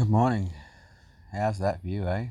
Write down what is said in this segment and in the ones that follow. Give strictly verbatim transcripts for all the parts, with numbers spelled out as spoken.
Good morning. How's that view, eh?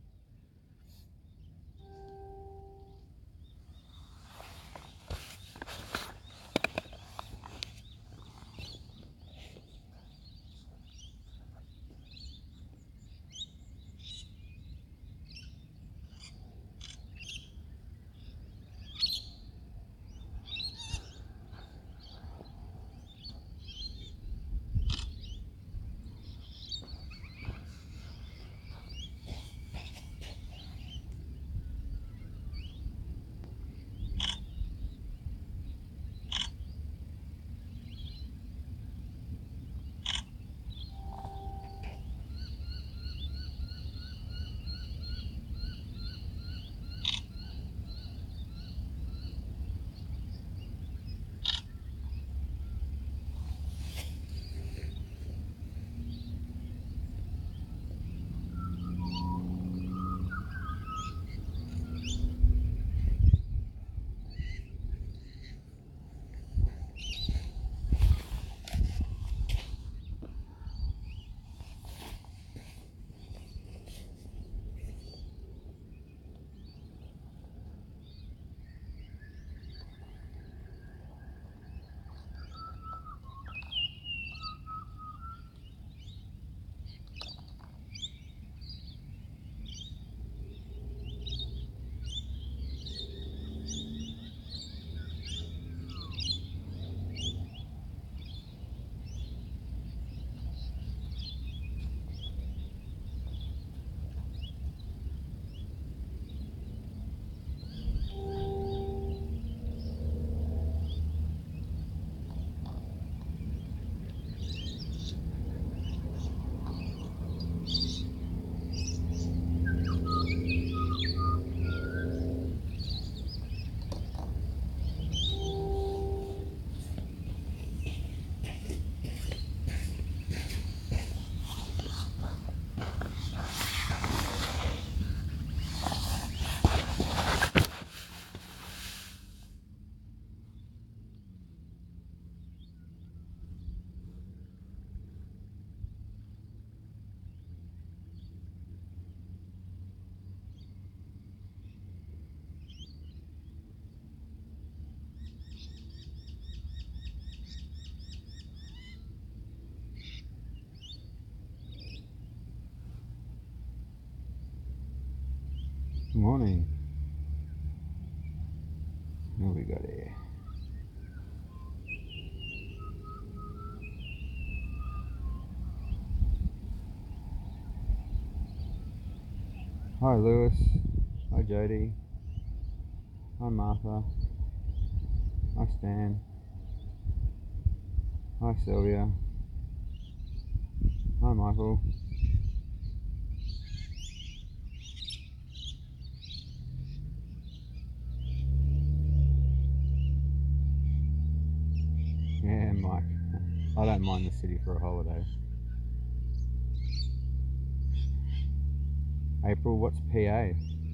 Good morning. What we got here? Hi Lewis. Hi Jody. Hi Martha. Hi Stan. Hi Sylvia. Hi Michael. Yeah, Mike. I don't mind the city for a holiday. April, what's P A?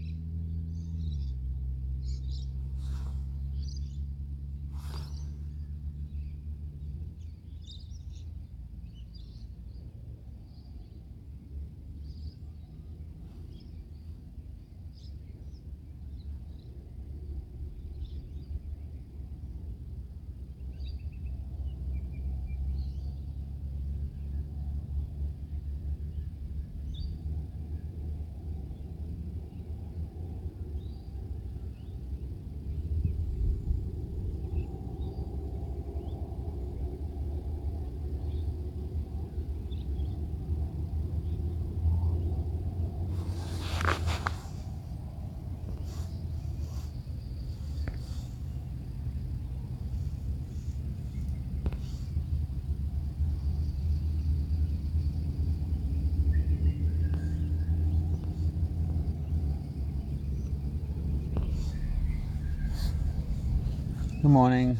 Good morning.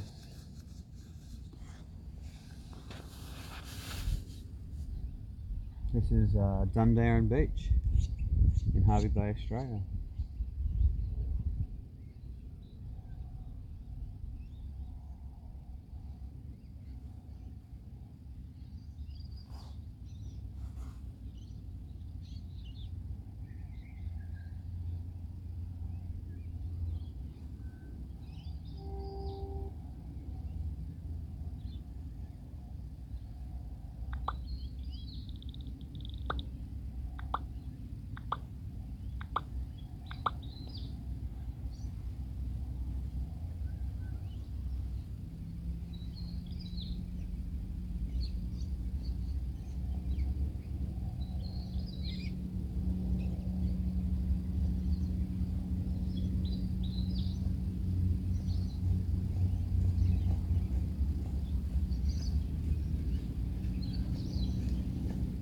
This is uh, Dundowran Beach in Hervey Bay, Australia.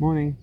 Morning.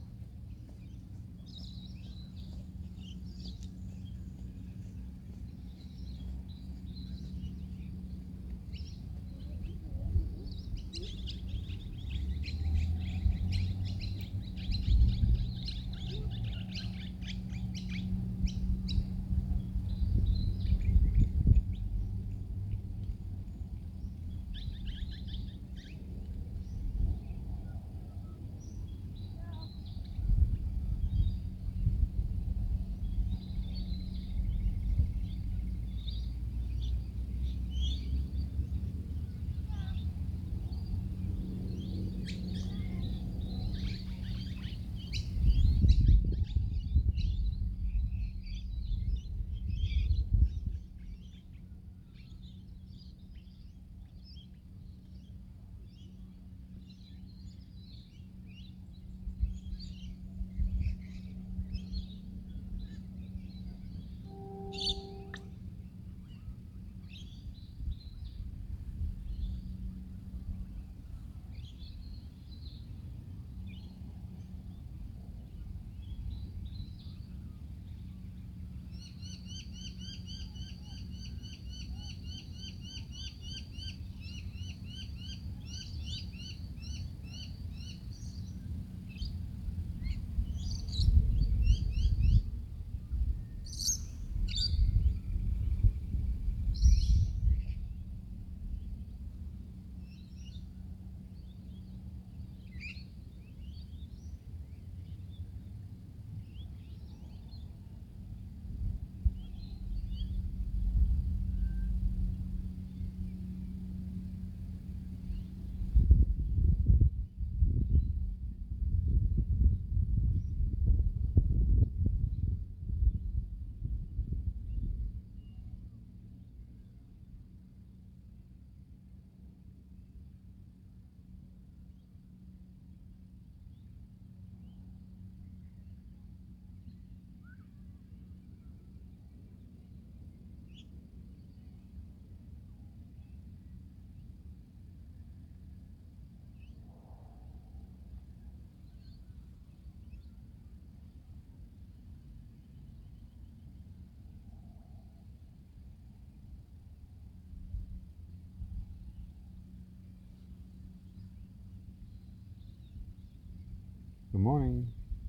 Good morning.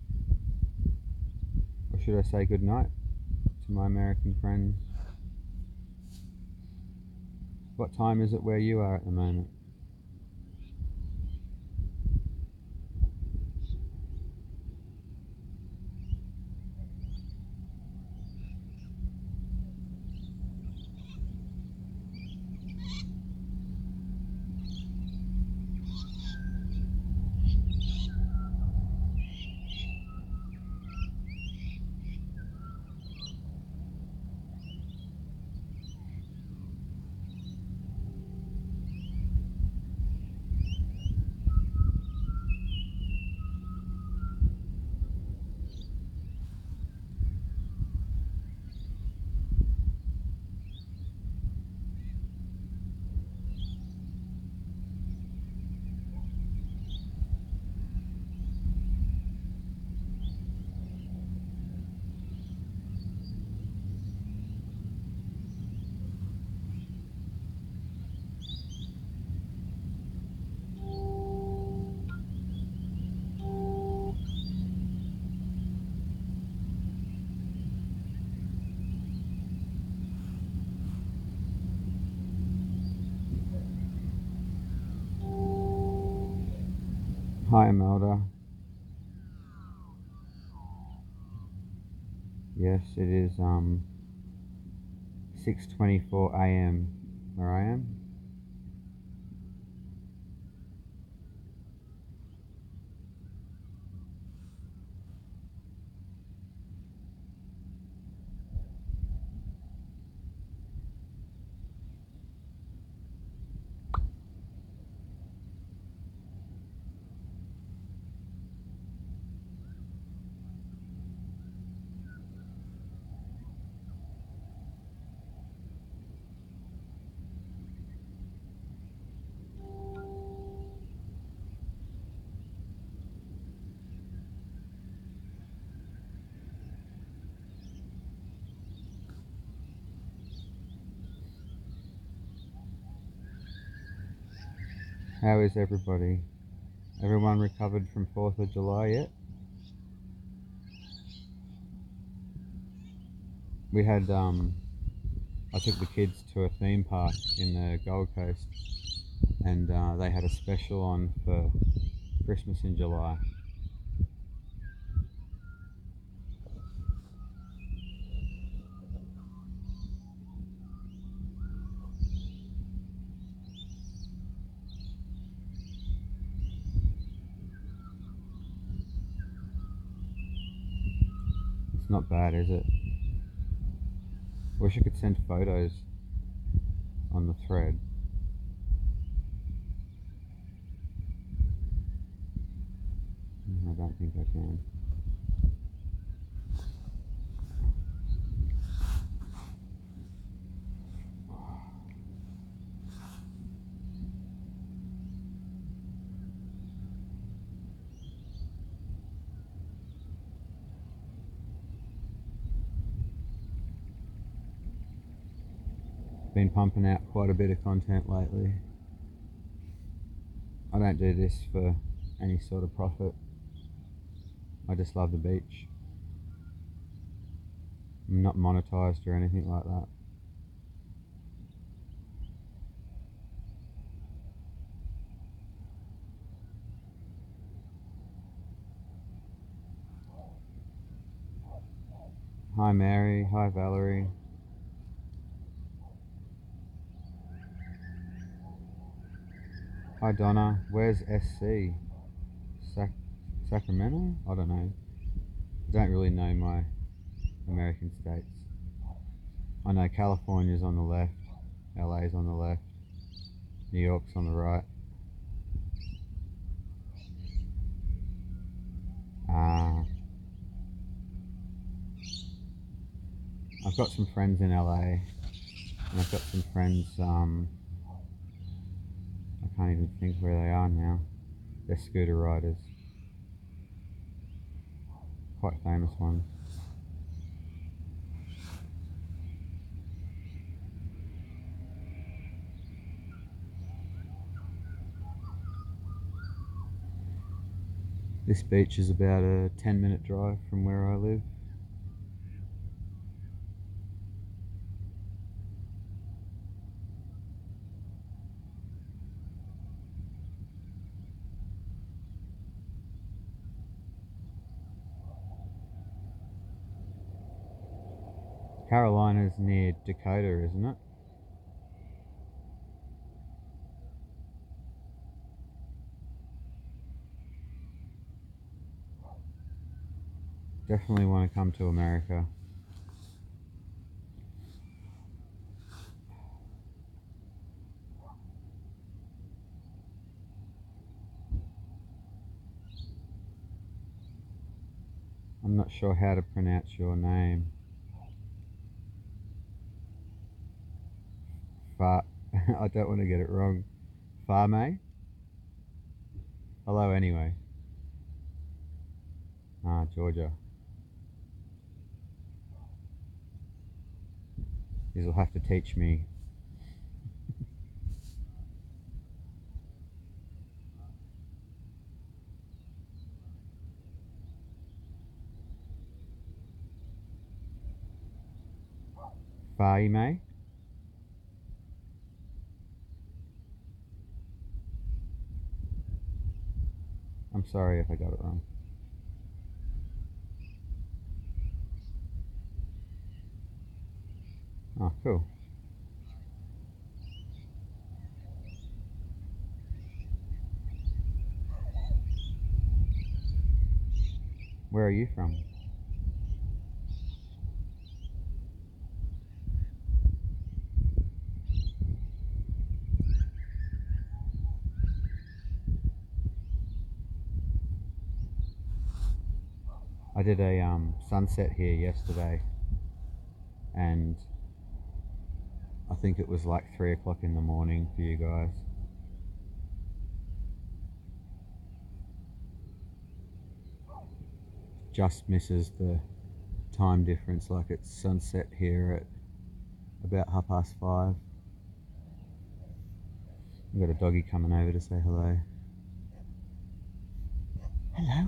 Or should I say good night to my American friends? What time is it where you are at the moment? Hi, Imelda. Yes, it is um six twenty-four a m where I am. How is everybody? Everyone recovered from fourth of July yet? We had, um, I took the kids to a theme park in the Gold Coast, and uh, they had a special on for Christmas in July. It's not bad, is it? Wish I could send photos on the thread. I don't think I can. Been pumping out quite a bit of content lately. I don't do this for any sort of profit. I just love the beach. I'm not monetized or anything like that. Hi Mary, hi Valerie. Hi Donna, where's S C? Sac Sacramento? I don't know. I don't really know my American states. I know California's on the left, L A's on the left, New York's on the right. Uh, I've got some friends in L A, and I've got some friends, um, I can't even think where they are now. They're scooter riders. Quite famous ones. This beach is about a ten minute drive from where I live. Carolina's near Dakota, isn't it? Definitely want to come to America. I'm not sure how to pronounce your name. Far, I don't want to get it wrong. Farme? Hello anyway. Ah, Georgia. You'll have to teach me. Farme? I'm sorry if I got it wrong. Oh, cool. Where are you from? I did a um, sunset here yesterday, and I think it was like three o'clock in the morning for you guys. Just misses the time difference, like it's sunset here at about half past five. We've got a doggy coming over to say hello. Hello.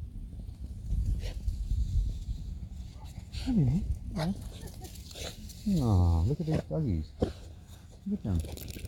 Come in here. Hello. Oh, look at these doggies. Look at them.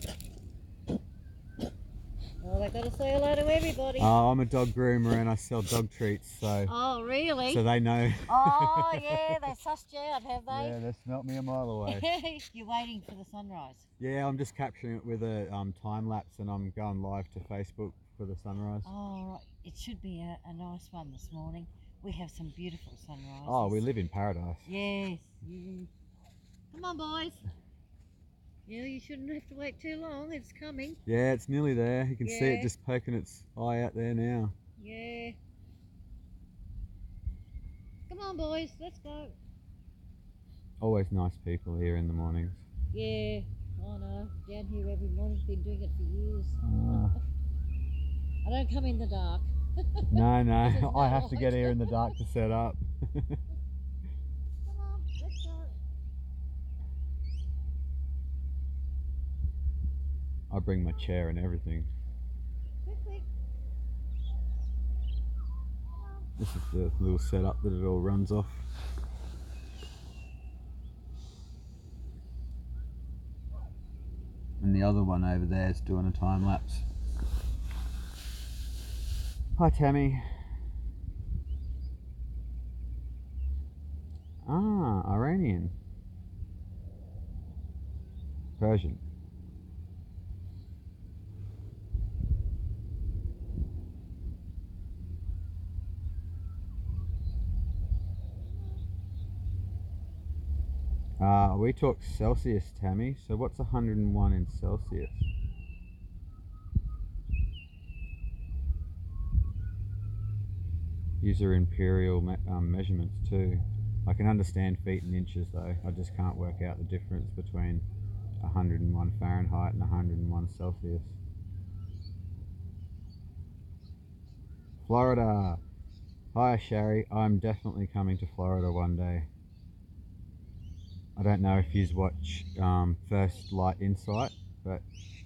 Well, they've got to say hello to everybody. Oh, I'm a dog groomer and I sell dog treats, so... Oh, really? So they know. Oh, yeah, they sussed you out, have they? Yeah, they smelt me a mile away. You're waiting for the sunrise. Yeah, I'm just capturing it with a um, time lapse and I'm going live to Facebook for the sunrise. Oh, right. It should be a, a nice one this morning. We have some beautiful sunrises. Oh, we live in paradise. Yes. Yeah. Come on, boys. Yeah, you shouldn't have to wait too long. It's coming. Yeah, it's nearly there. You can Yeah. see it just poking its eye out there now. Yeah. Come on, boys. Let's go. Always nice people here in the mornings. Yeah. I know. Down here every morning. Been doing it for years. Uh, I don't come in the dark. no, no. no I have to light. get here in the dark to set up. Come on. Let's go. I bring my chair and everything. Quick, quick. This is the little setup that it all runs off. And the other one over there is doing a time lapse. Hi Tammy. Ah, Iranian. Persian. Uh, we talk Celsius, Tammy, so what's one hundred and one in Celsius? User imperial me um, measurements too. I can understand feet and inches though, I just can't work out the difference between one hundred and one Fahrenheit and one hundred and one Celsius. Florida! Hi Shari, I'm definitely coming to Florida one day. I don't know if you watch um, First Light Insight, but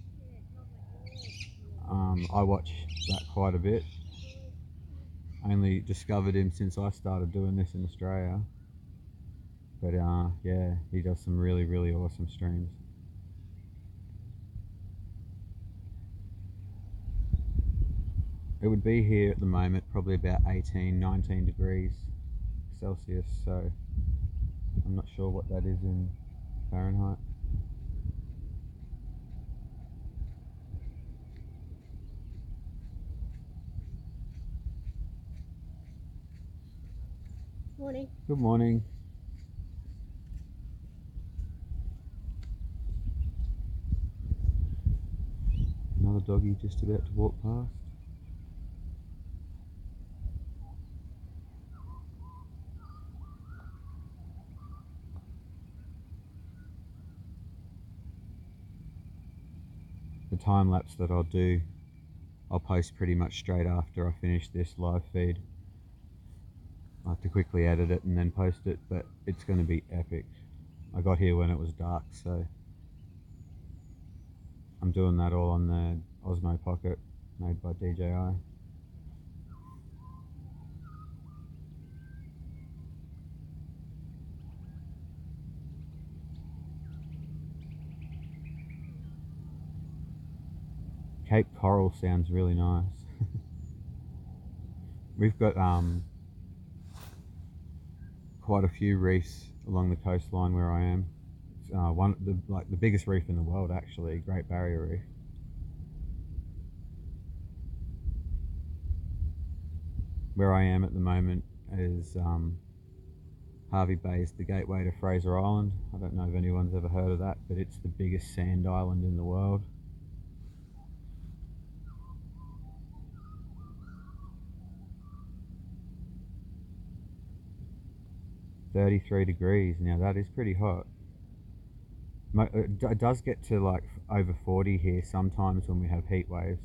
um, I watch that quite a bit. Only discovered him since I started doing this in Australia. But uh, yeah, he does some really, really awesome streams. It would be here at the moment probably about eighteen, nineteen degrees Celsius, so I'm not sure what that is in Fahrenheit. Morning. Good morning. Another doggy just about to walk past. The time lapse that I'll do, I'll post pretty much straight after I finish this live feed. I have to quickly edit it and then post it, but it's going to be epic. I got here when it was dark, so I'm doing that all on the Osmo Pocket made by D J I. Cape Coral sounds really nice. We've got um, quite a few reefs along the coastline where I am. It's, uh, one the like the biggest reef in the world, actually, Great Barrier Reef. Where I am at the moment is um, Hervey Bay is the gateway to Fraser Island. I don't know if anyone's ever heard of that, but it's the biggest sand island in the world. thirty-three degrees, now that is pretty hot. It does get to like over forty here sometimes when we have heat waves.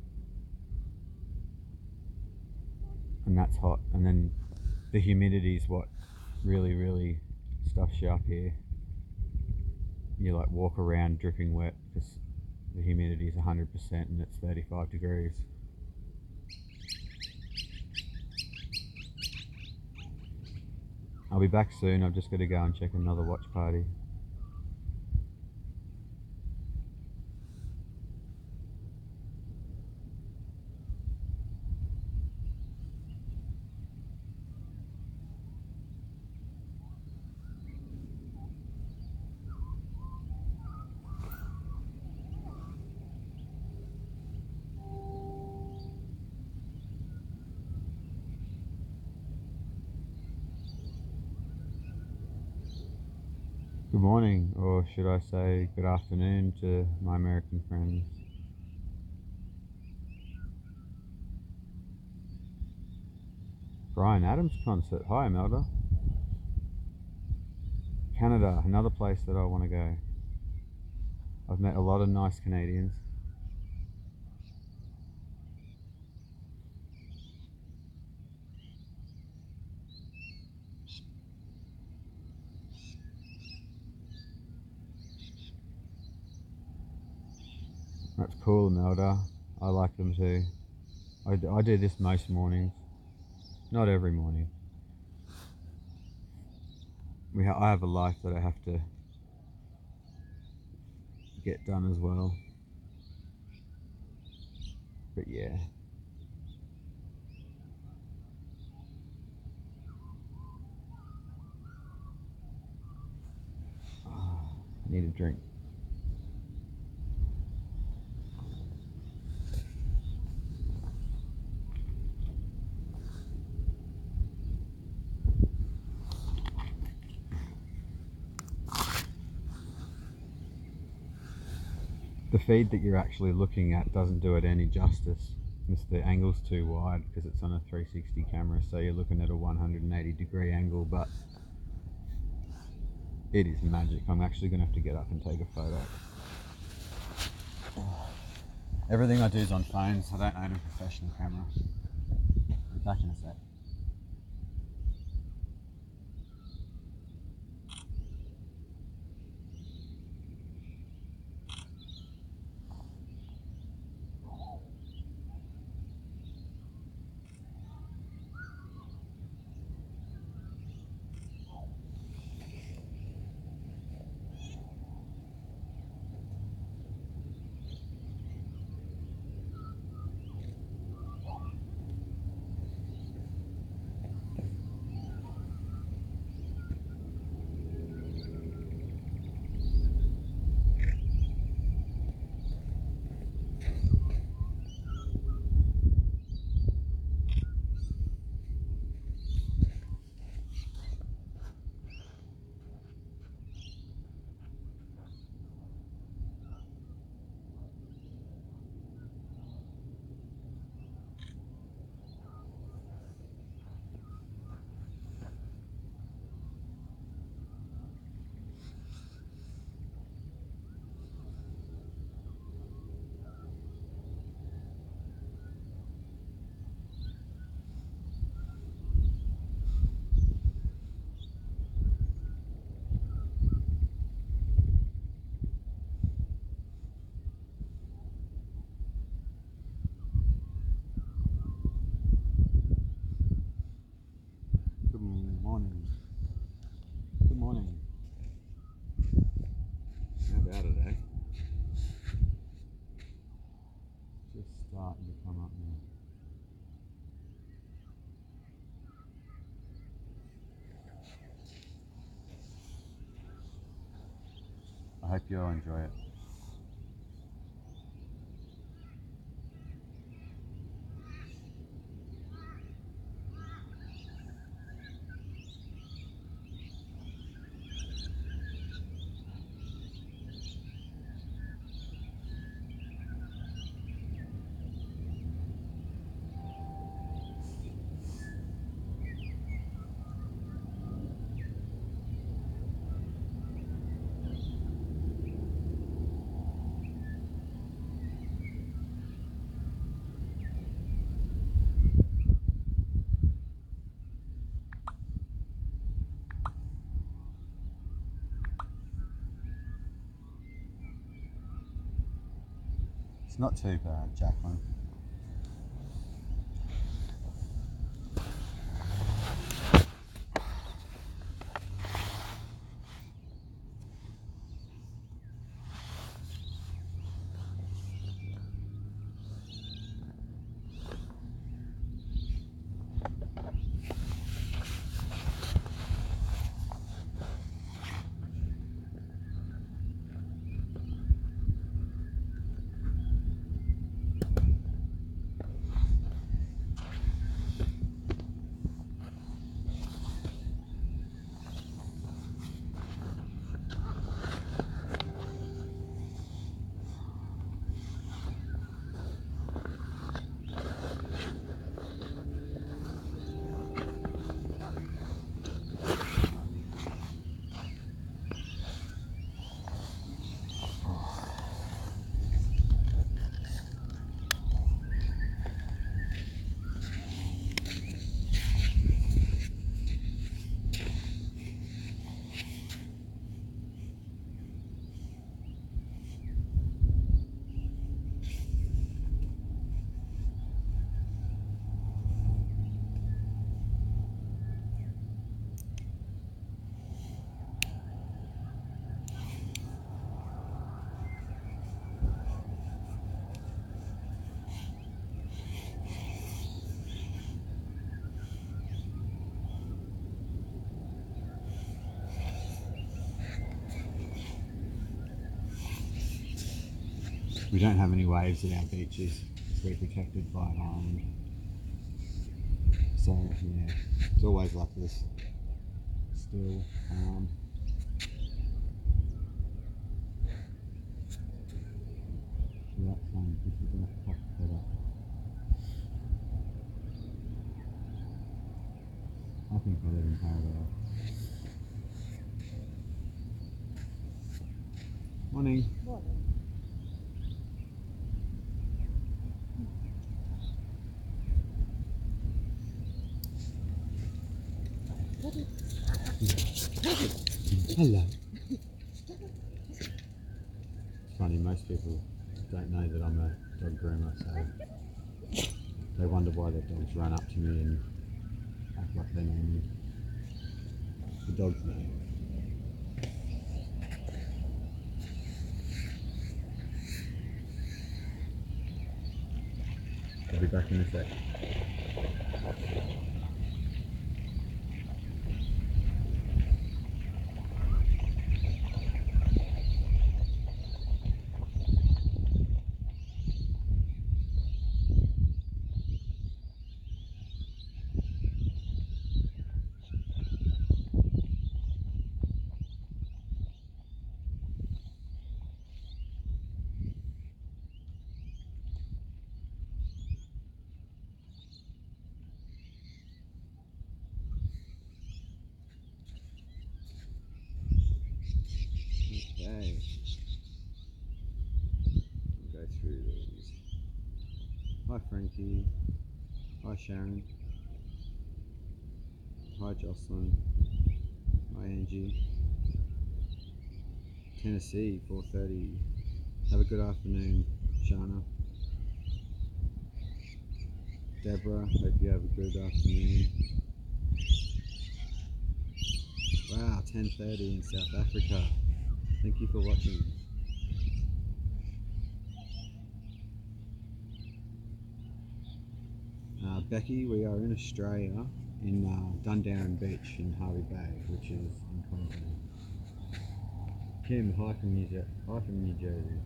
And that's hot. And then the humidity is what really, really stuffs you up here. You like walk around dripping wet because the humidity is one hundred percent and it's thirty-five degrees. I'll be back soon. I've just got to go and check another watch party. Good morning, or should I say good afternoon to my American friends. Brian Adams concert. Hi, Imelda. Canada, another place that I want to go. I've met a lot of nice Canadians. That's cool, Imelda. I like them too. I, d- I do this most mornings. Not every morning. We ha- I have a life that I have to get done as well. But yeah. Oh, I need a drink. The feed that you're actually looking at doesn't do it any justice. It's the angle's too wide because it's on a three sixty camera, so you're looking at a one hundred eighty degree angle, but it is magic. I'm actually going to have to get up and take a photo. Everything I do is on phones. I don't own a professional camera. Be back in a sec. Good morning. Good morning. How about it, eh? Just starting to come up now. I hope you all enjoy it. It's not too bad, Jacqueline. We don't have any waves at our beaches, so we're protected by island. So yeah, it's always like this, still, calm. So that's um, this is a top setup. I think I live in paradise. Morning. Morning. Hello. It's funny, most people don't know that I'm a dog groomer, so they wonder why their dogs run up to me and act like they know me. The dogs know. I'll be back in a sec. Okay. We'll go through these. Hi Frankie. Hi Sharon. Hi Jocelyn. Hi Angie. Tennessee, four thirty. Have a good afternoon, Shana. Deborah, hope you have a good afternoon. Wow, ten thirty in South Africa. Thank you for watching. Uh, Becky, we are in Australia, in uh, Dundowran Beach in Hervey Bay, which is in Queensland. Kim, hi from New Jersey. Hi from New Jersey.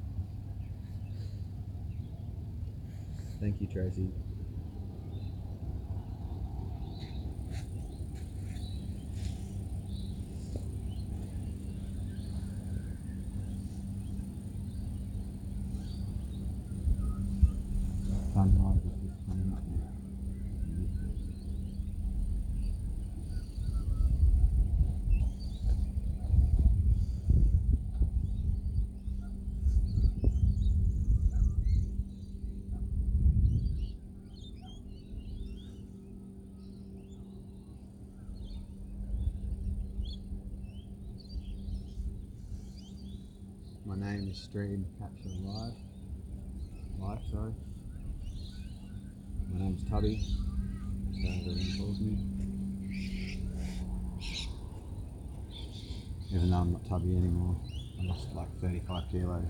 Thank you, Tracy. Sunrise is just coming up now. My name is Stream Capture Live. Life, sorry. My name's Tubby, so everyone calls me. Even though I'm not Tubby anymore, I lost like thirty-five kilos.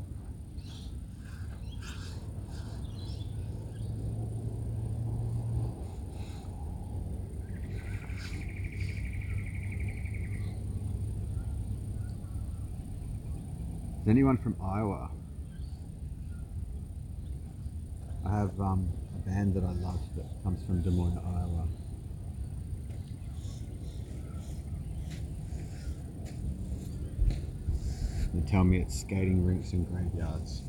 Is anyone from Iowa? I have um, a band that I love that comes from Des Moines, Iowa. They tell me it's skating rinks and graveyards.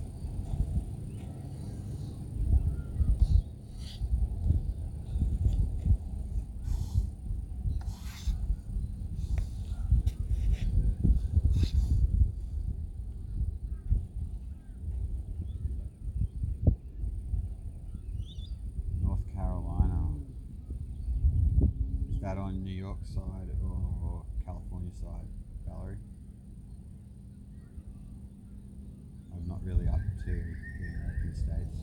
North Carolina. Is that on New York side or California side, Valerie? I'm not really up to the American states.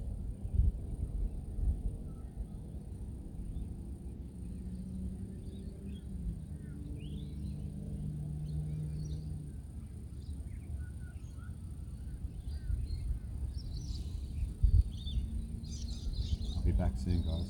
I'll be back soon, guys.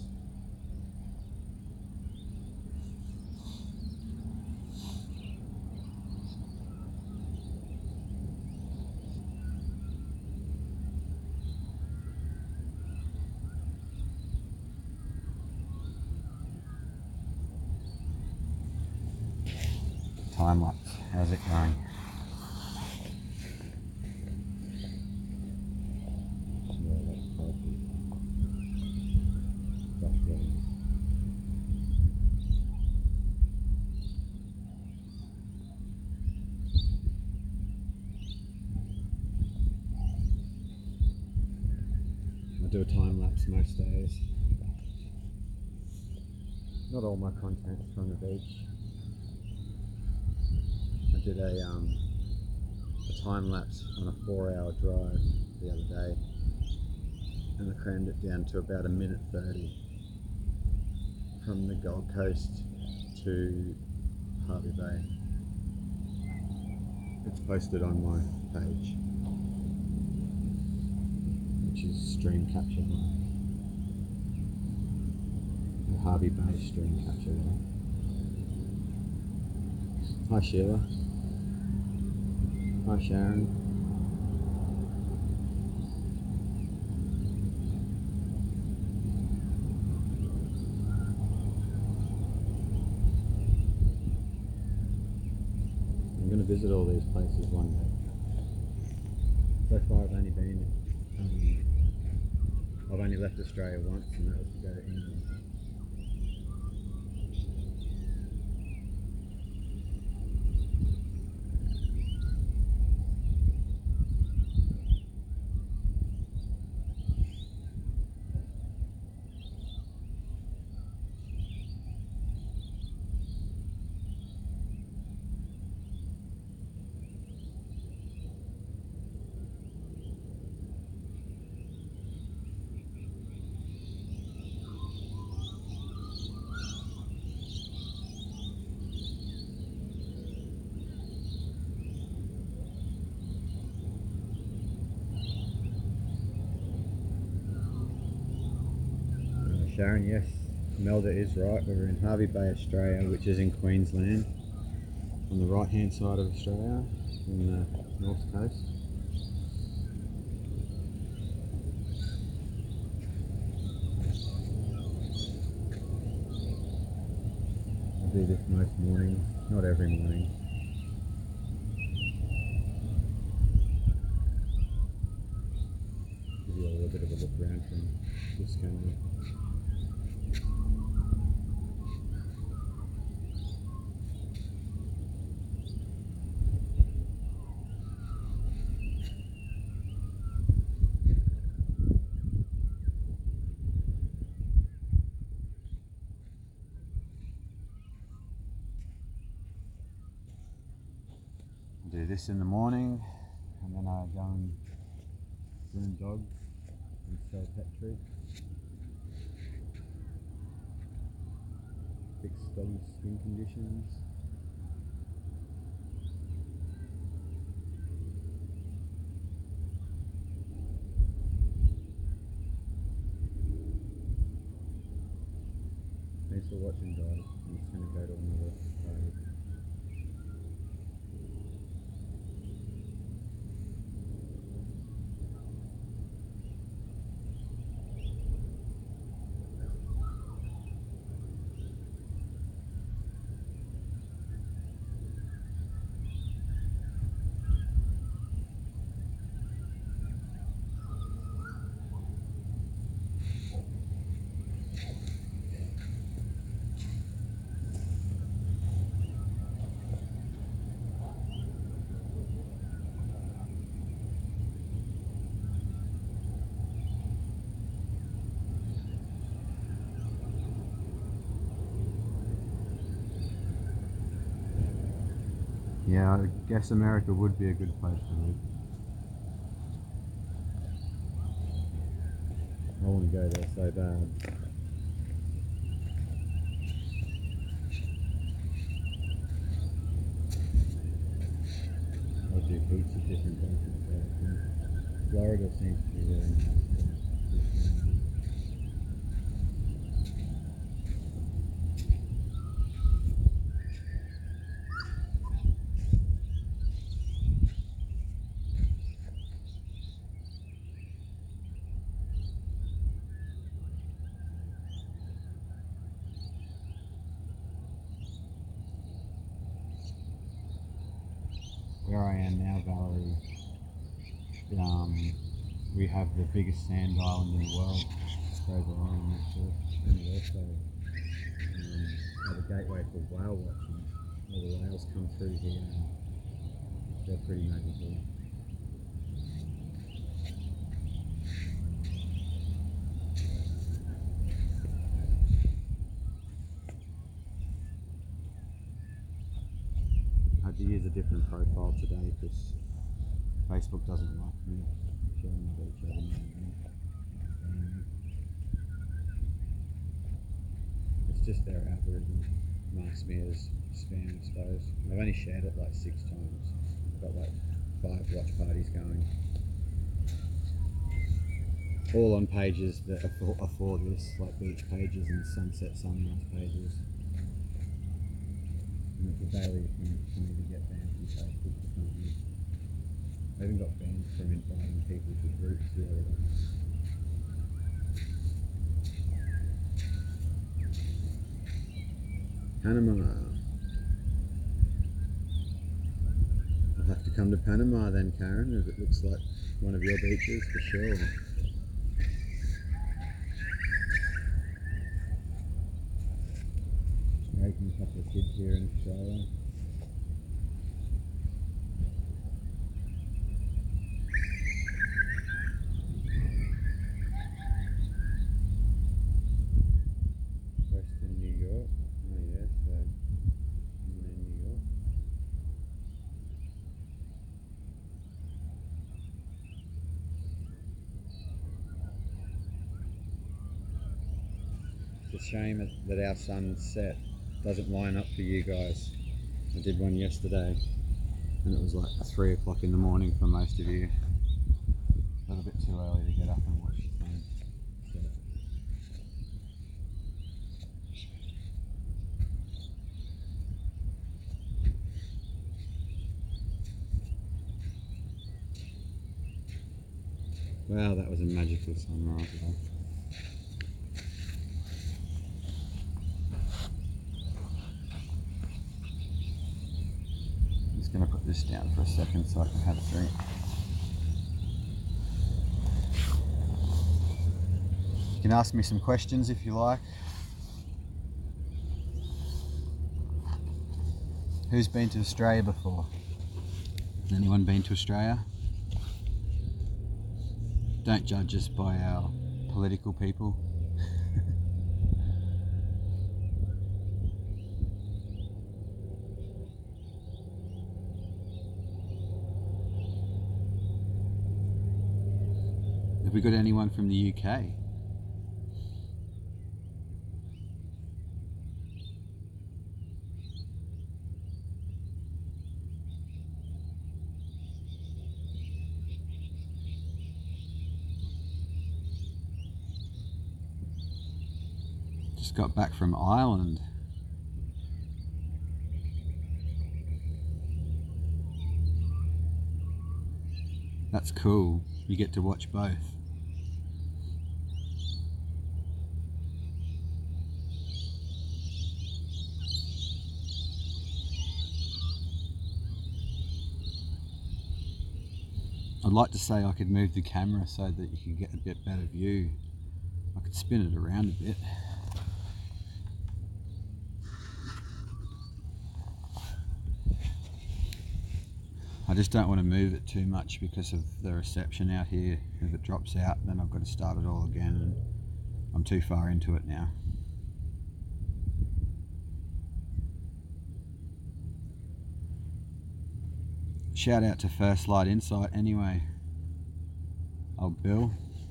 Time lapse. How's it going? I do a time lapse most days. Not all my content's from the beach. I did a um, a time lapse on a four-hour drive the other day, and I crammed it down to about a minute thirty from the Gold Coast to Hervey Bay. It's posted on my page, which is Stream Catcher. The Hervey Bay Stream Catcher. Hi Sheila. Hi Sharon. I'm going to visit all these places one day. So far I've only been, um, I've only left Australia once, and that was to go to England. Sharon, yes, Melda is right. We're in Hervey Bay, Australia, which is in Queensland, on the right hand side of Australia, in the north coast. I do this most mornings, not every morning. Give you a little bit of a look around from this camera. Do this in the morning, and then I go and groom dogs. and sell pet treats. Fix doggy skin conditions. Thanks for watching, guys. I'm just going to go to another page. Yeah, I guess America would be a good place to live. I want to go there so bad. I'll do heaps of different places there. Florida seems to be really nice. Where I am now, Valerie, um, we have the biggest sand island in the world, just over on actually, and we also um, have a gateway for whale watching. All the whales come through here and they're pretty magical. I had to use a different profile today because Facebook doesn't like me showing my beach other than um, it's just their algorithm marks me as spam, I suppose. I've only shared it like six times. I've got like five watch parties going. All on pages that are for, are for this, like beach pages and sunset sunrise pages. And it's a daily thing for me to get banned from Facebook for something. I even got banned from inviting people to groups the other day. Panama. I'll have to come to Panama then, Karen, as it looks like one of your beaches for sure. Raising a couple of kids here in Australia. Western New York. Oh yeah, so I'm in New York. It's a shame that our sunset doesn't line up for you guys. I did one yesterday and it was like three o'clock in the morning for most of you. A little bit too early to get up and watch the sunset. Wow, that was a magical sunrise though. I'm just going to put this down for a second so I can have a drink. You can ask me some questions if you like. Who's been to Australia before? Has anyone been to Australia? Don't judge us by our political people. Have we got anyone from the U K? Just got back from Ireland. That's cool. You get to watch both. I'd like to say I could move the camera so that you could get a bit better view. I could spin it around a bit. I just don't want to move it too much because of the reception out here. If it drops out, then I've got to start it all again, and I'm too far into it now. Shout out to First Light Insight anyway. Old Bill.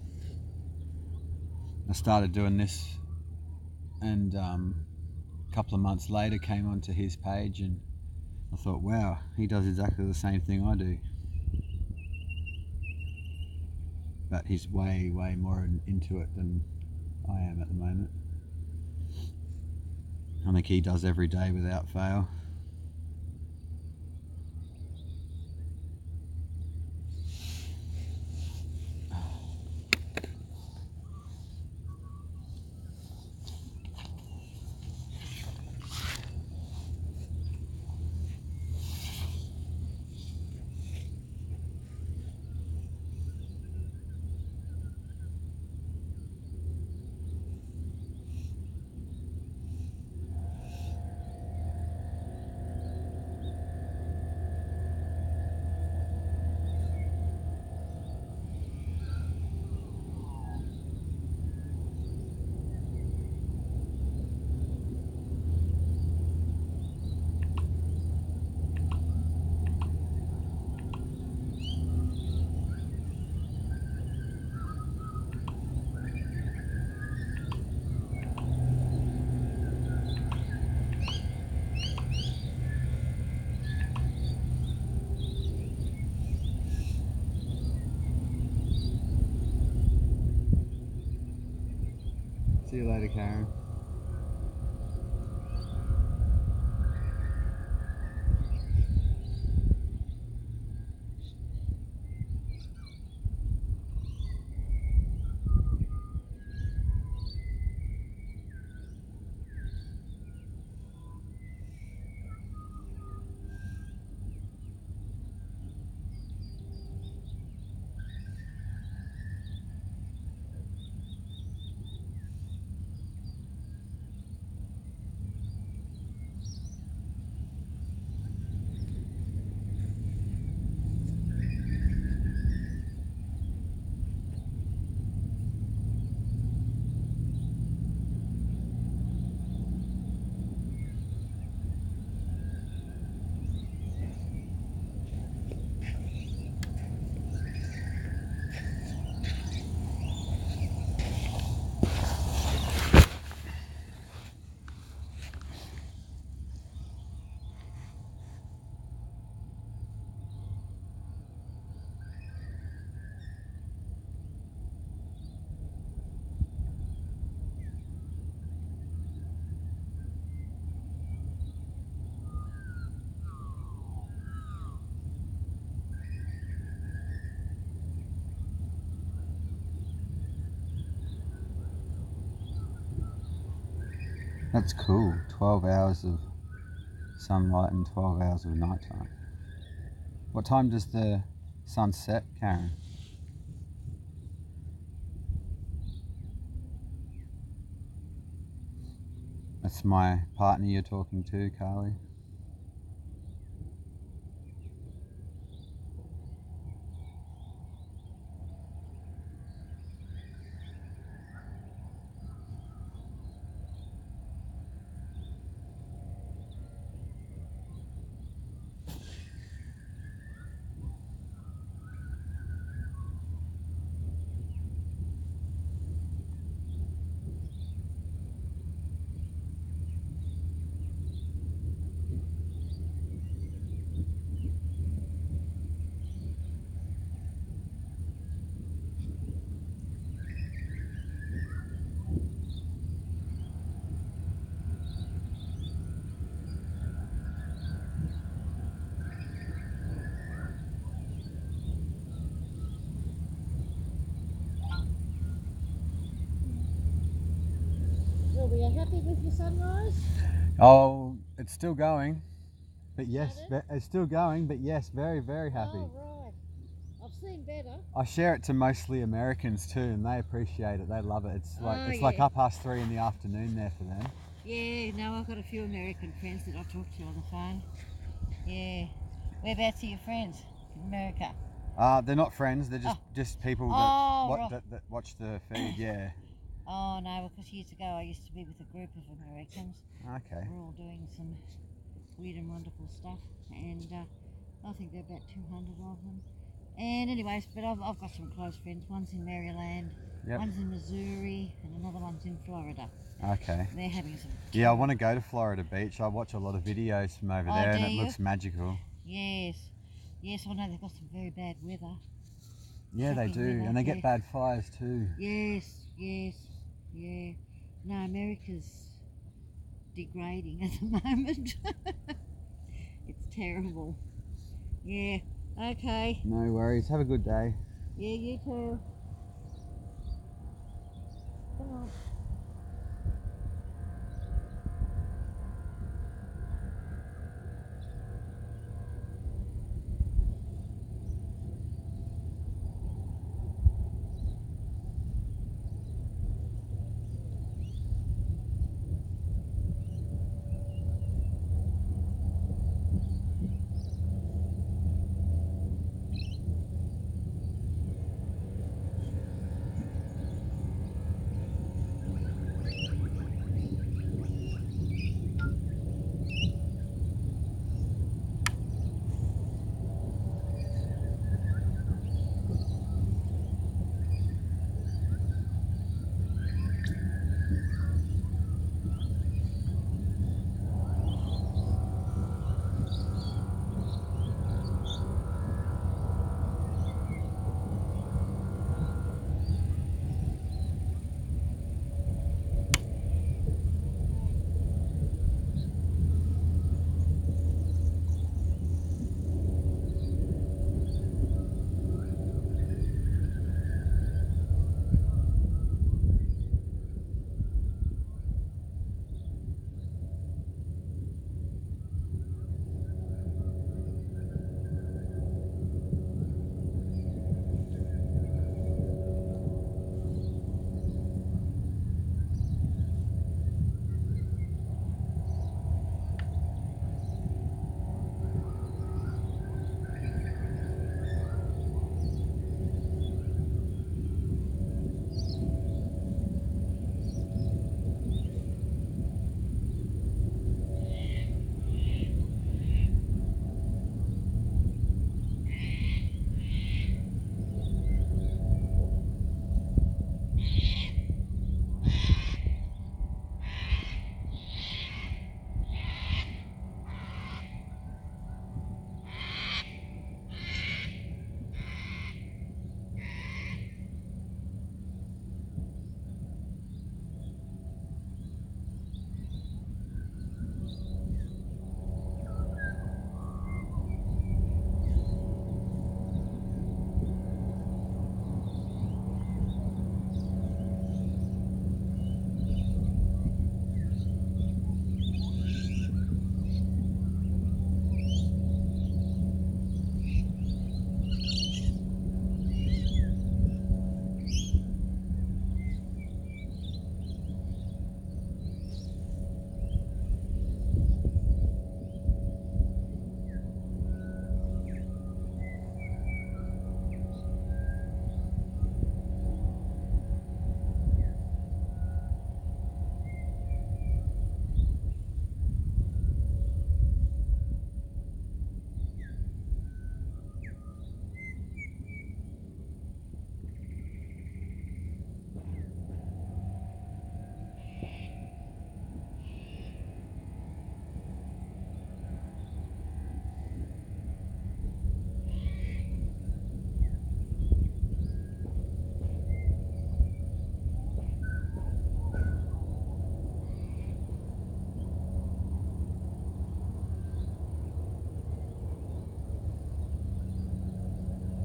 I started doing this, and um, a couple of months later came onto his page, and I thought, wow, he does exactly the same thing I do. But he's way, way more into it than I am at the moment. I think he does every day without fail. See you later, Karen. That's cool. twelve hours of sunlight and twelve hours of nighttime. What time does the sun set, Karen? That's my partner you're talking to, Carly. happy with your sunrise? Oh, it's still going, but yes, Started? ve- it's still going, but yes, very, very happy. Oh, right. I've seen better. I share it to mostly Americans too, and they appreciate it. They love it. It's like Oh, it's like yeah. up past three in the afternoon there for them. Yeah, no, I've got a few American friends that I talk to on the phone. Yeah. Whereabouts are your friends in America? Uh, they're not friends. They're just Oh. just people that, Oh, wa- right. that that watch the feed. Yeah. Oh, no, because years ago I used to be with a group of Americans. Okay. We're all doing some weird and wonderful stuff, and uh, I think there are about two hundred of them. And anyways, but I've, I've got some close friends. One's in Maryland, Yep. one's in Missouri, and another one's in Florida. Okay. They're having some. Yeah, I want to go to Florida Beach. I watch a lot of videos from over Oh, there, and do it you? looks magical. Yes, yes, I know they've got some very bad weather. Yeah, they Shocking do, weather, and they yeah. get bad fires too. Yes, yes, yeah. No, America's degrading at the moment. It's terrible. Yeah. Okay. No worries. Have a good day. Yeah, you too. Come on.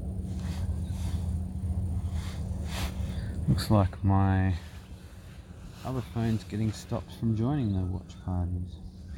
Looks like my other phones getting stopped from joining the watch parties.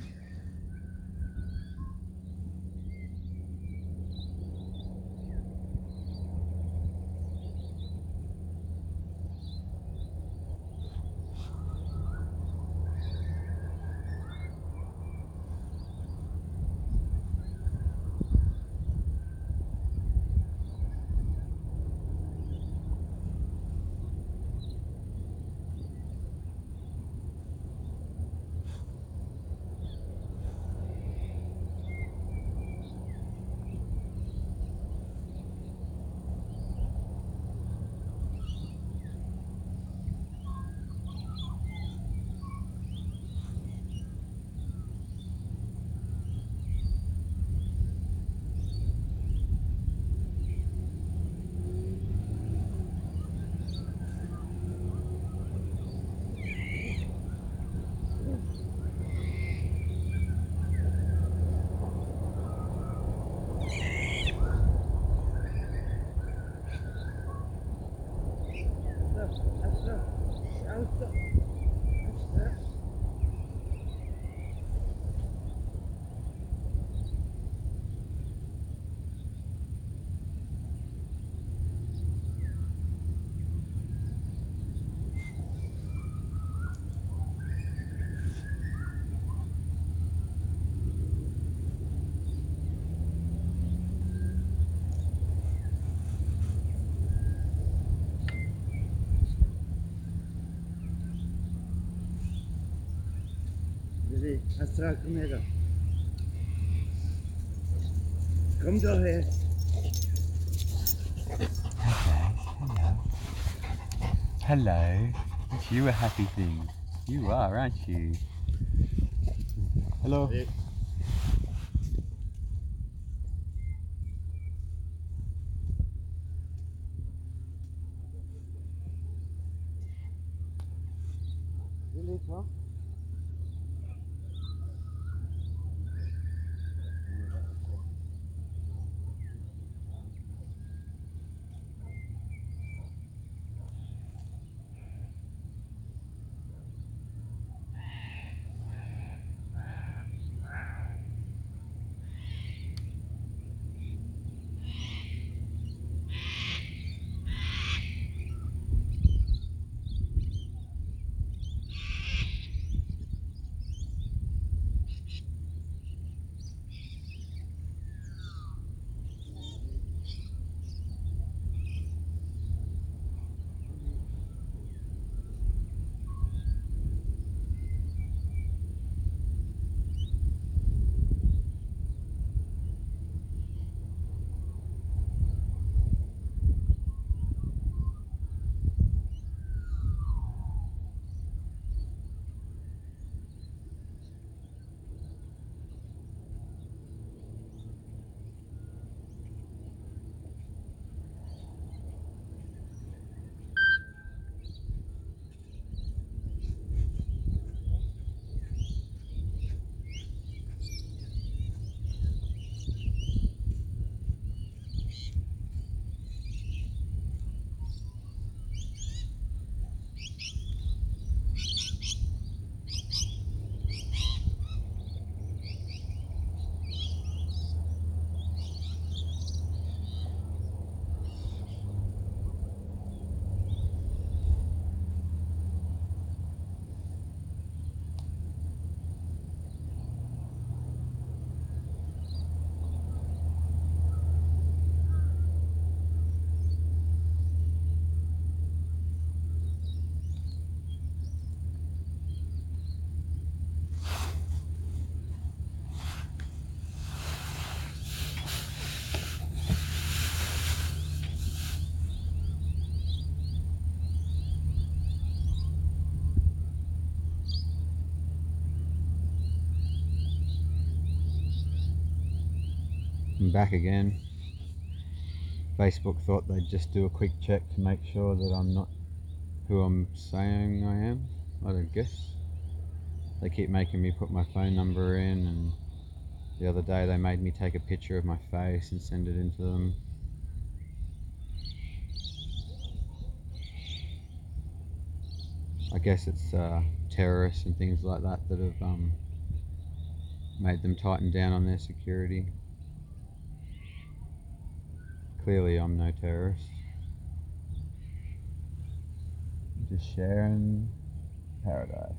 Lily, Astra, komm her da. Komm doch her. Hello. Hello. Aren't you a happy thing? You are, aren't you? Hello. Lily. Lily, komm. I'm back again. Facebook thought they'd just do a quick check to make sure that I'm not who I'm saying I am, I don't guess. They keep making me put my phone number in, and the other day they made me take a picture of my face and send it in to them. I guess it's uh, terrorists and things like that that have um, made them tighten down on their security. Clearly, I'm no terrorist. Just sharing paradise.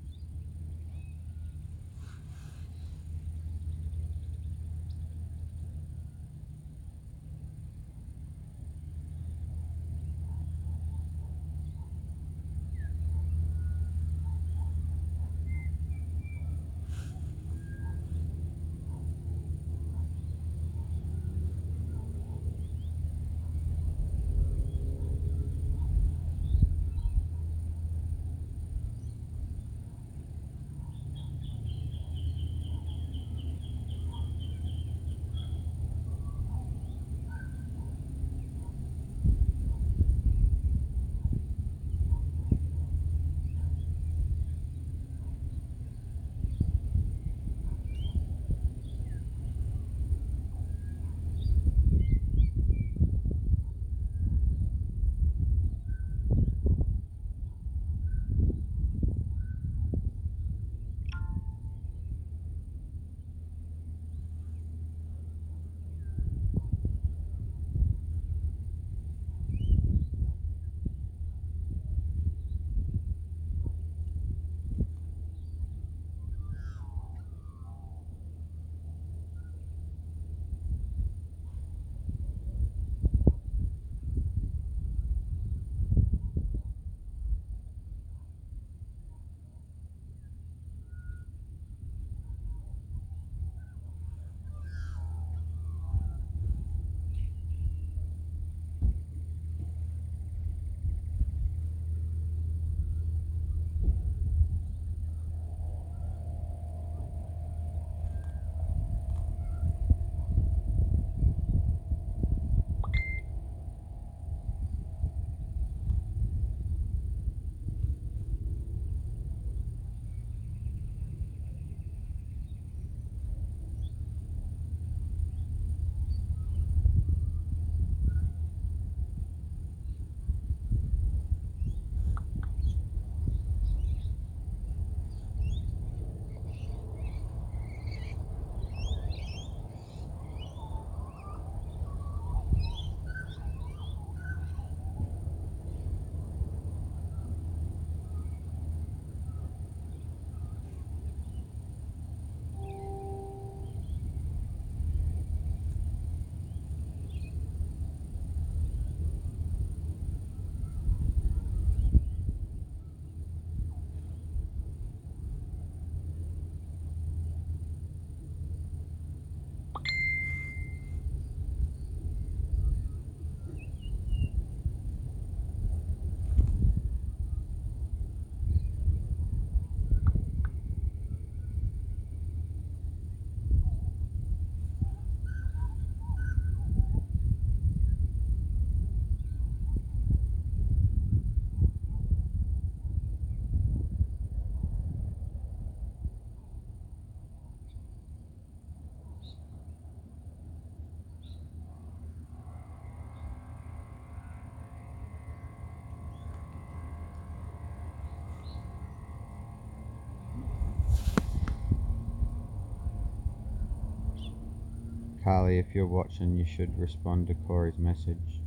Carly, if you're watching, you should respond to Corey's message.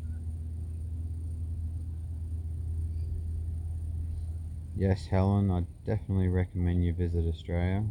Yes, Helen, I definitely recommend you visit Australia.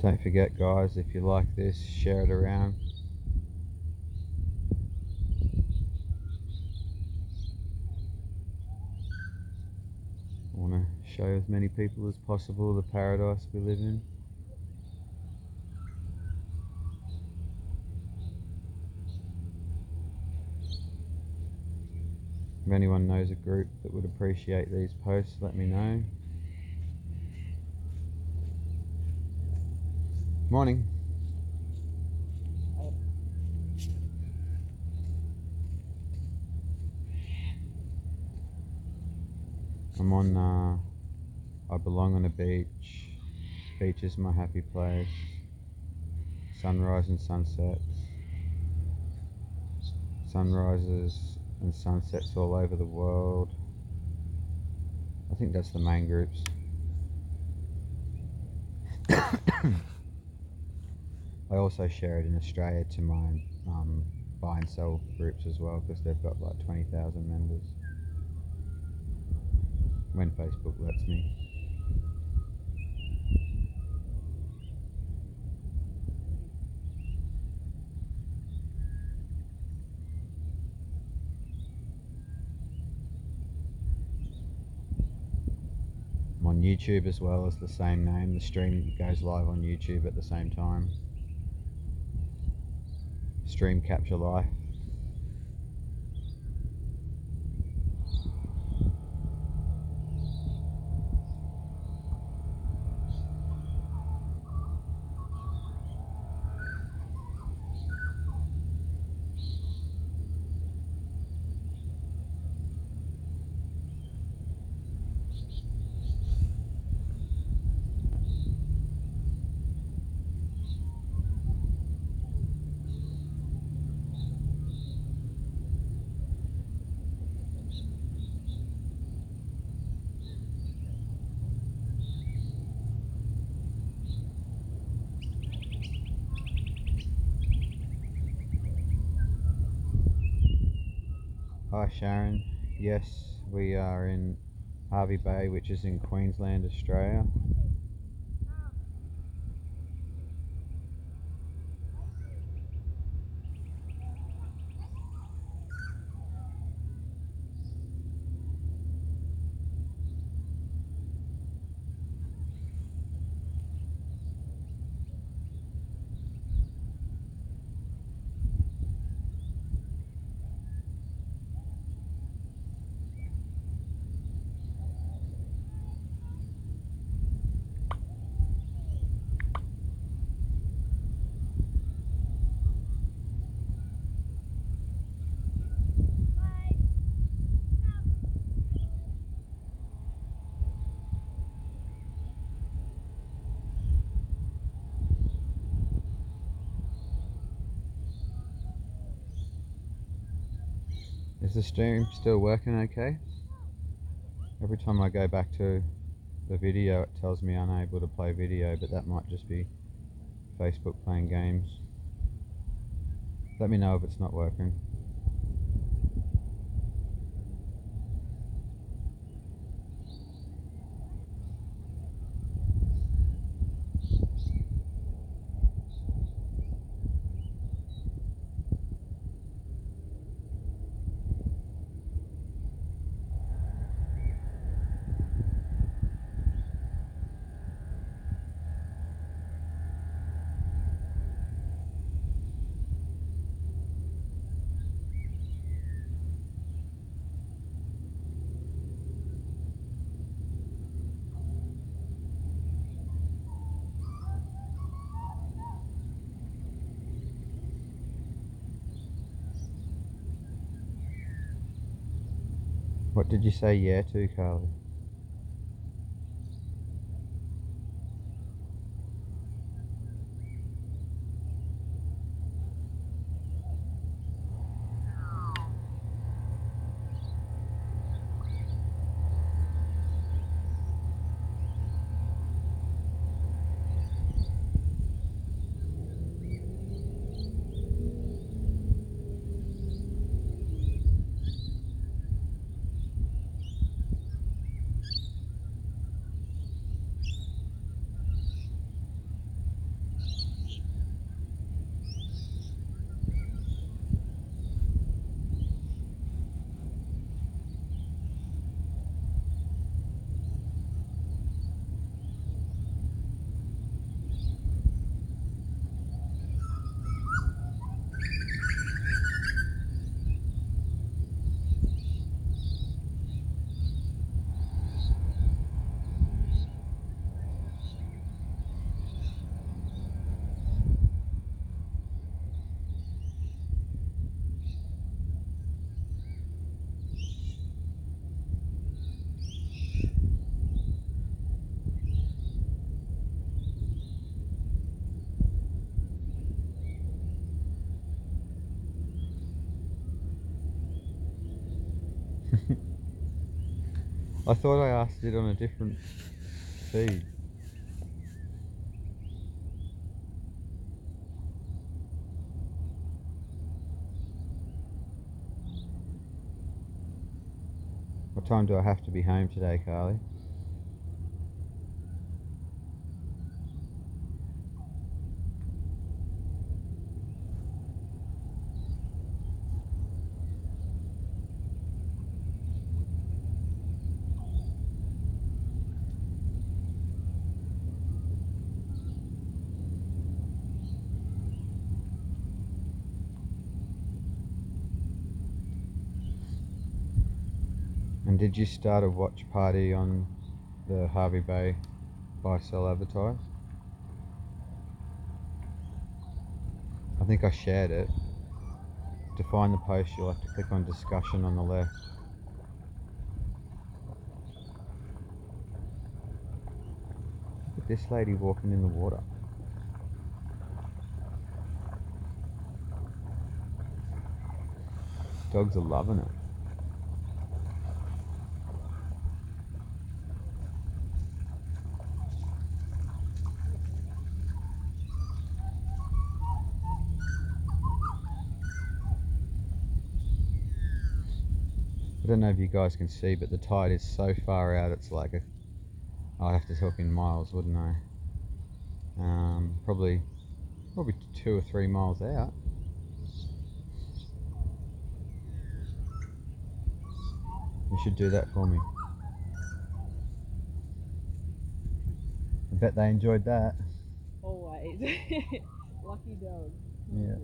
Don't forget, guys, if you like this, share it around. I want to show as many people as possible the paradise we live in. If anyone knows a group that would appreciate these posts, let me know. Morning. I'm on, uh, I belong on a beach. Beach is my happy place. Sunrise and sunsets. Sunrises and sunsets all over the world. I think that's the main groups. I also share it in Australia to my um, buy and sell groups as well, because they've got like twenty thousand members. When Facebook lets me. I'm on YouTube as well, as the same name. The stream goes live on YouTube at the same time. Stream Capture Life. Hi Sharon, yes, we are in Hervey Bay, which is in Queensland, Australia. Is the stream still working okay? Every time I go back to the video, it tells me unable to play video, but that might just be Facebook playing games. Let me know if it's not working. What did you say yeah to, Carly? I thought I asked it on a different feed. What time do I have to be home today, Carly? And did you start a watch party on the Hervey Bay buy sell advertise? I think I shared it. To find the post, you'll have to click on discussion on the left. Look at this lady walking in the water. Dogs are loving it. I don't know if you guys can see, but the tide is so far out, it's like a... I'd have to talk in miles, wouldn't I? Um, probably, probably two or three miles out. You should do that for me. I bet they enjoyed that. Always. Lucky dog. Yeah.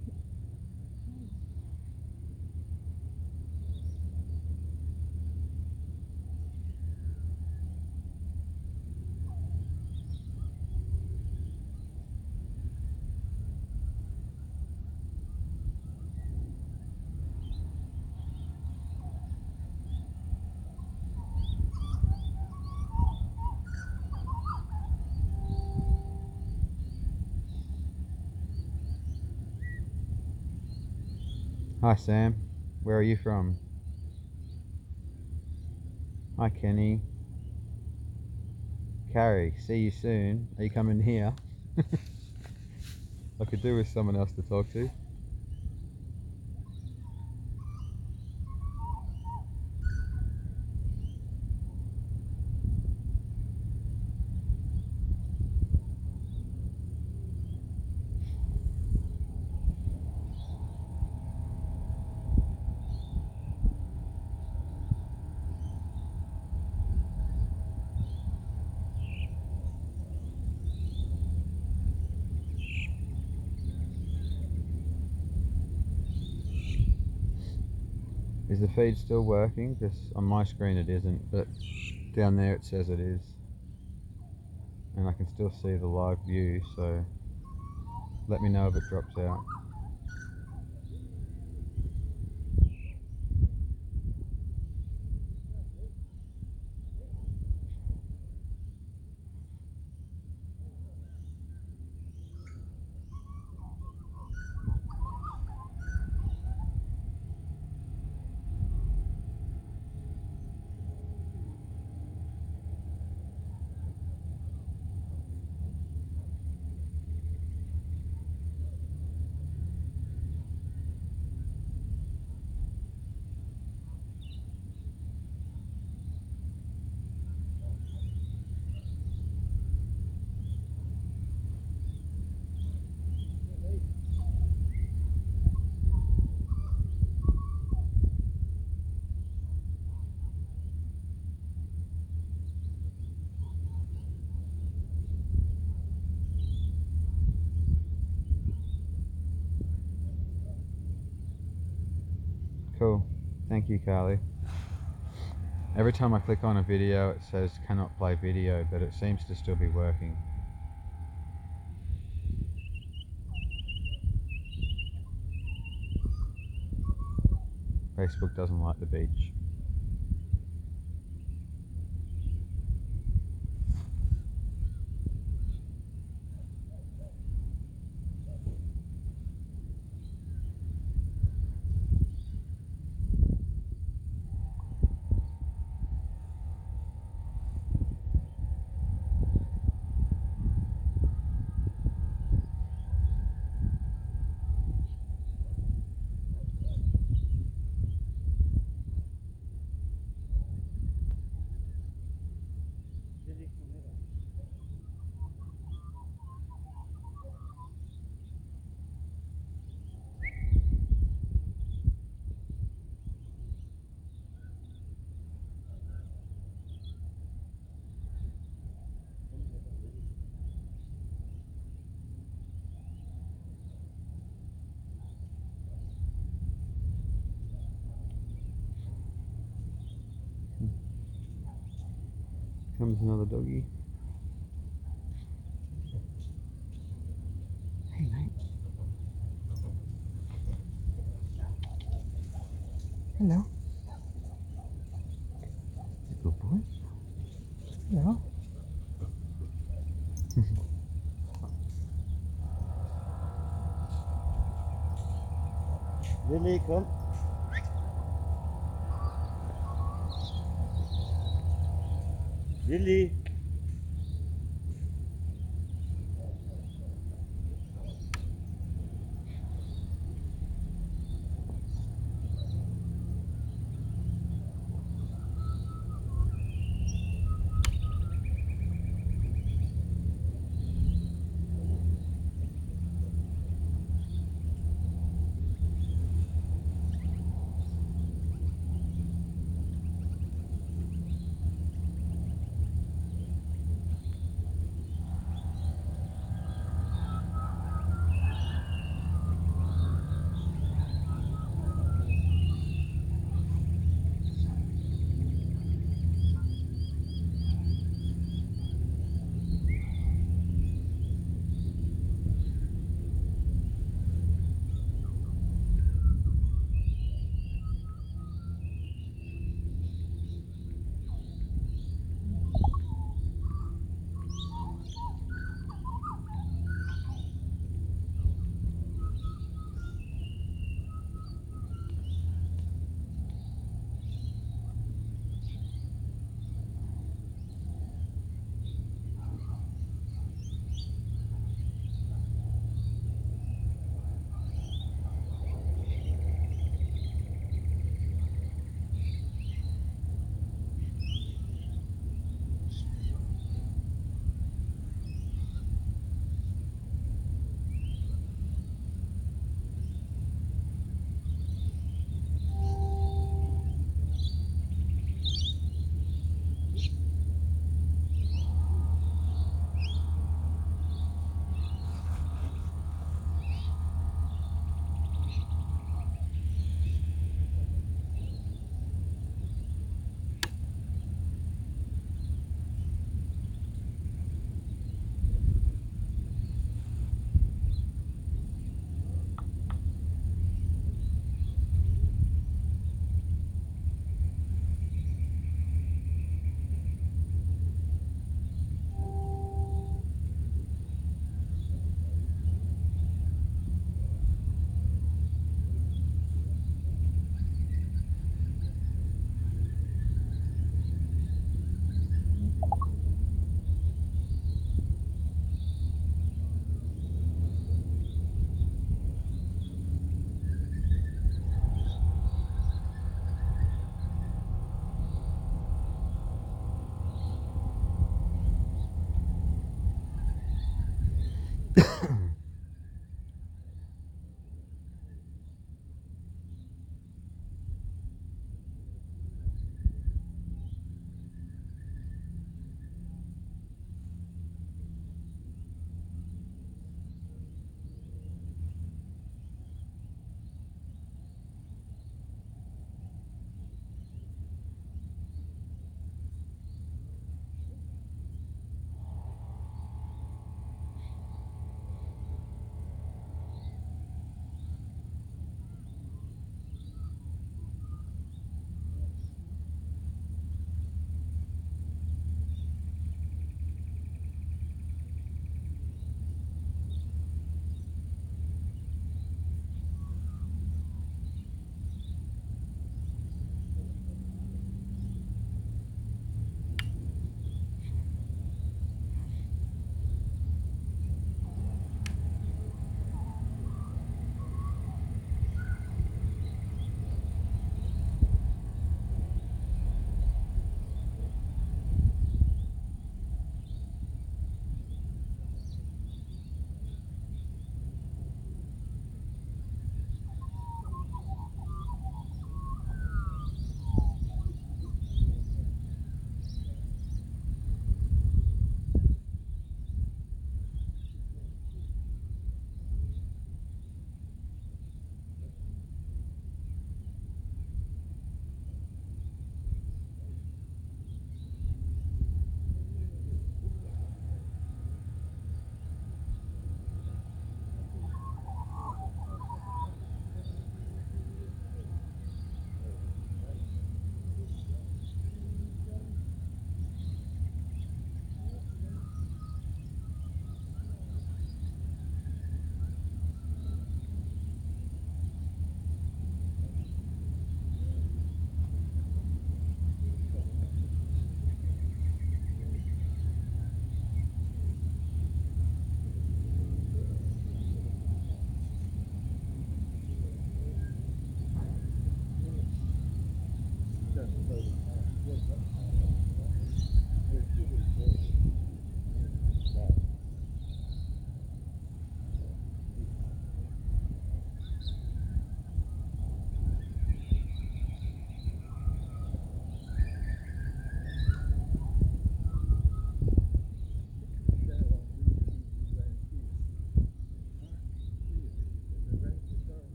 Hi Sam, where are you from? Hi Kenny. Carrie, see you soon. Are you coming here? I could do with someone else to talk to. Is the feed still working? Because on my screen it isn't, but down there it says it is. And I can still see the live view, so let me know if it drops out. Cool. Thank you, Carly. Every time I click on a video it says cannot play video, but it seems to still be working. Facebook doesn't like the beach. comes another doggy. Hey mate. Hello. Good boy. Hello. Lily, kom. Lily.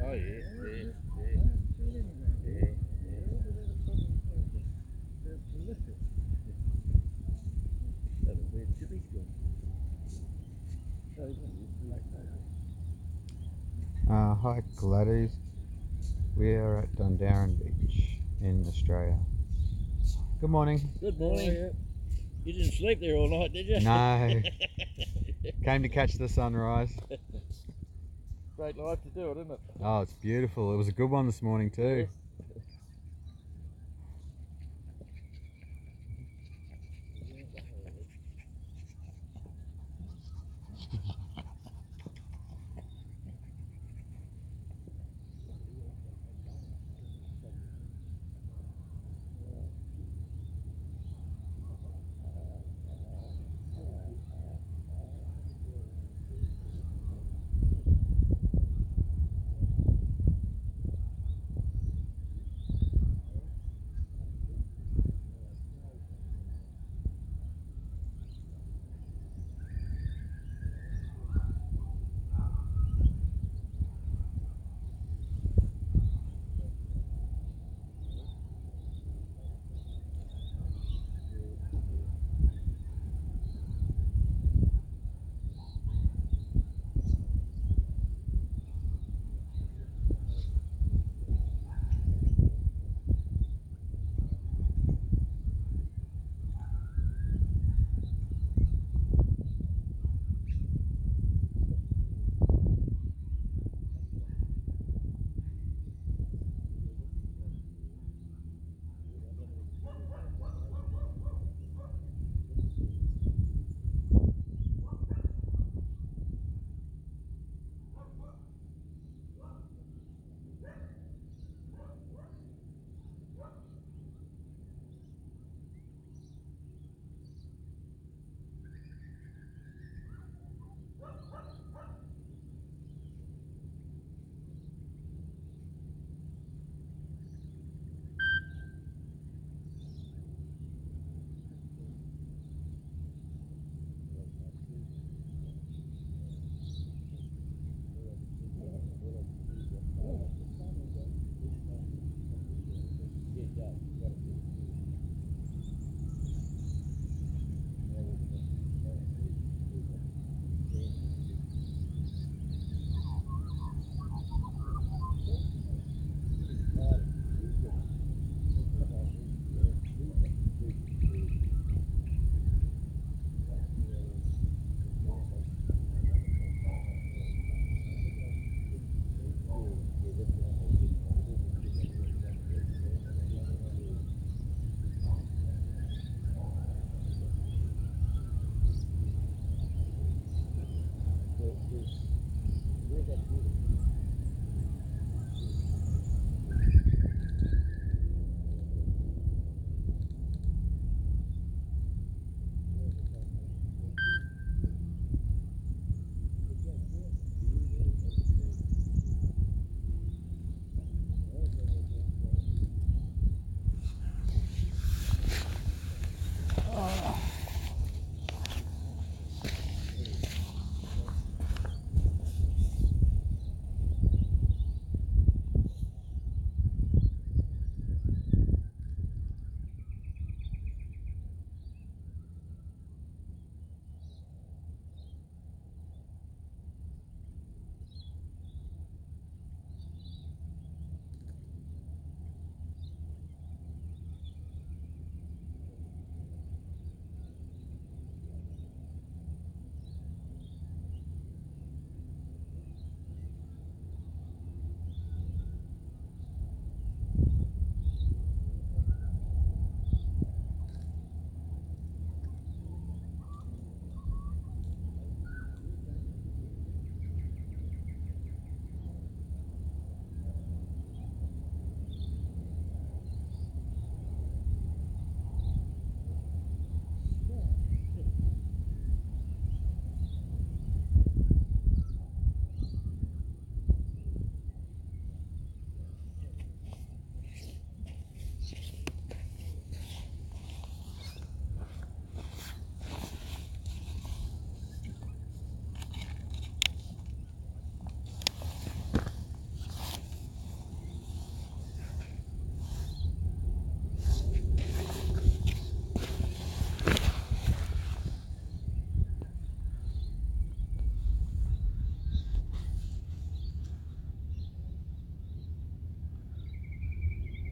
Oh, yeah, yeah, yeah. Yeah, yeah. That was where Tippy's gone. So he's not used to like that. Uh, hi Gladys, we are at Dundowran Beach in Australia. Good morning. Good morning. Oh, You didn't sleep there all night, did you? No, came to catch the sunrise. Great life to do it, isn't it? Oh, it's beautiful. It was a good one this morning too.